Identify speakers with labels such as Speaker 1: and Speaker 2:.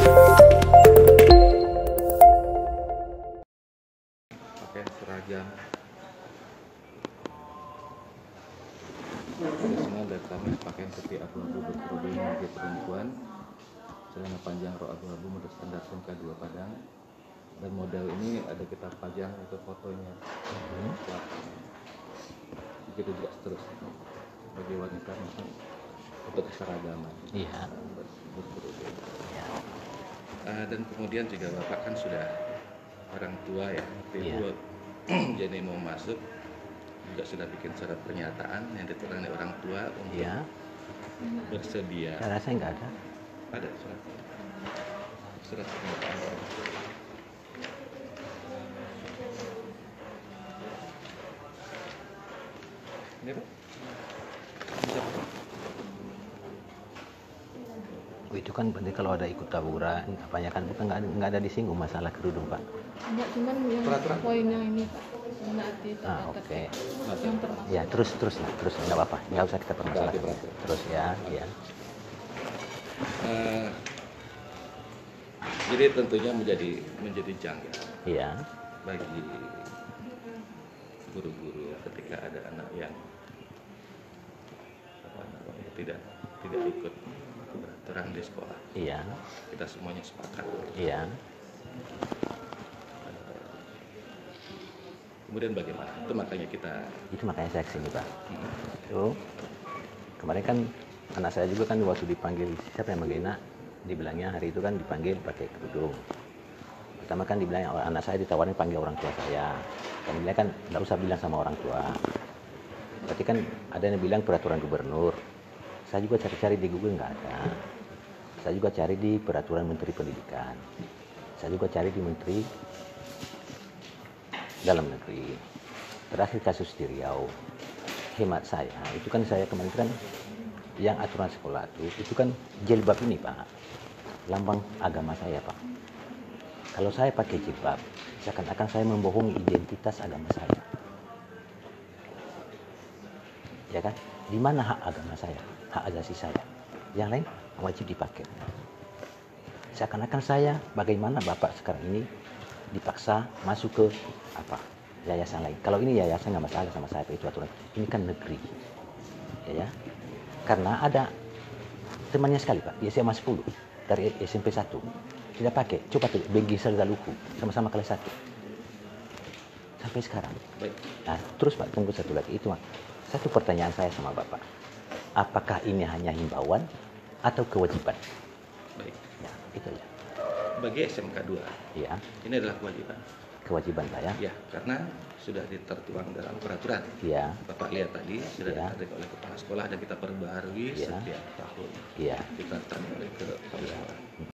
Speaker 1: Pakai seragam. Semua dari kami pakaian putih abu-abu berkerudung bagi perempuan, celana panjang rok abu-abu menurut standar SMK 2 Padang. Dan model ini ada kita pajang itu fotonya. Begitu juga seterusnya bagi wanita untuk keseragaman.
Speaker 2: Iya.
Speaker 1: Berkerudung.
Speaker 2: Iya.
Speaker 1: Dan kemudian juga Bapak kan sudah orang tua ya, waktu
Speaker 2: Iya.
Speaker 1: itu jadi mau masuk juga sudah bikin surat pernyataan yang diterangkan orang tua untuk
Speaker 2: Iya.
Speaker 1: bersedia.
Speaker 2: Saya rasa nggak ada.
Speaker 1: Ada surat pernyataan. Ini Pak? Bisa, Pak?
Speaker 2: Oh, itu kan berarti kalau ada ikut tawuran, apanya kan bukan nggak ada disinggung masalah kerudung, Pak.
Speaker 3: Enggak, cuman yang
Speaker 1: Peraturan.
Speaker 3: poinnya ini Pak, menaati
Speaker 2: Oke.
Speaker 3: yang termasuk.
Speaker 2: Ya terus nggak apa-apa, nggak usah kita permasalahkan.
Speaker 1: Berarti.
Speaker 2: Terus ya.
Speaker 1: Jadi tentunya menjadi janggal
Speaker 2: Iya.
Speaker 1: bagi guru-guru ketika ada anak yang tidak ikut beraturan di sekolah.
Speaker 2: Iya.
Speaker 1: Kita semuanya sepakat.
Speaker 2: Iya.
Speaker 1: Kemudian bagaimana? Itu makanya
Speaker 2: saya kesini, Pak. Itu kemarin kan anak saya juga kan waktu dipanggil siapa yang menghina, dibilangnya hari itu kan dipanggil pakai kerudung. Pertama kan dibilang anak saya ditawarin panggil orang tua saya. Dan bilang kan nggak usah bilang sama orang tua. Berarti kan ada yang bilang peraturan gubernur. Saya juga cari-cari di Google nggak ada. Saya juga cari di peraturan Menteri Pendidikan. Saya juga cari di Menteri Dalam Negeri. Terakhir kasus di Riau. Hemat saya, itu kan saya kemarin kan yang aturan sekolah itu kan jilbab ini, Pak. Lambang agama saya, Pak. Kalau saya pakai jilbab, seakan-akan saya membohongi identitas agama saya. Ya kan? Di mana hak agama saya? Hak asasi saya. Yang lain wajib dipakai. Seakan-akan saya, bagaimana Bapak sekarang ini dipaksa masuk ke yayasan lain. Kalau ini yayasan nggak masalah sama saya, itu aturan. Ini kan negeri. Ya. Karena ada temannya sekali, Pak, di SMA 10 dari SMP 1 tidak pakai. Coba tuh Bengki Serda Luku sama-sama kelas 1 sampai sekarang.
Speaker 1: Baik.
Speaker 2: Nah, terus Pak, tunggu satu lagi itu, Pak. Satu pertanyaan saya sama Bapak. Apakah ini hanya himbauan atau kewajiban?
Speaker 1: Baik.
Speaker 2: Ya, itu ya.
Speaker 1: Bagi SMK 2,
Speaker 2: Iya.
Speaker 1: ini adalah kewajiban.
Speaker 2: Kewajiban saya.
Speaker 1: Ya, karena sudah ditertuang dalam peraturan.
Speaker 2: Iya.
Speaker 1: Bapak lihat tadi sudah
Speaker 2: Ya.
Speaker 1: ditarik oleh kepala sekolah dan kita perbaharui
Speaker 2: Ya.
Speaker 1: setiap tahun.
Speaker 2: Iya.
Speaker 1: Kita tarik oleh kepala sekolah.